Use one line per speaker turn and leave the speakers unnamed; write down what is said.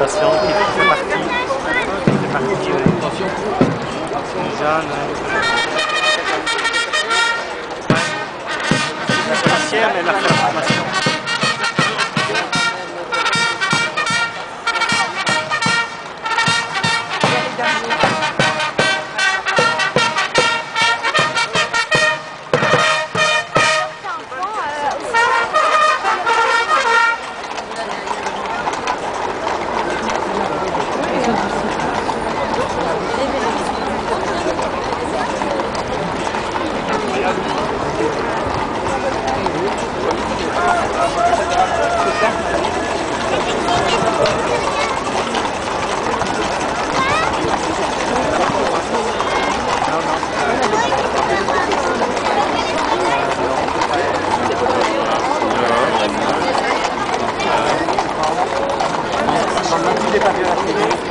station qui fait partie des jeunes. La policière, elle a fait la formation. Il est pas bien.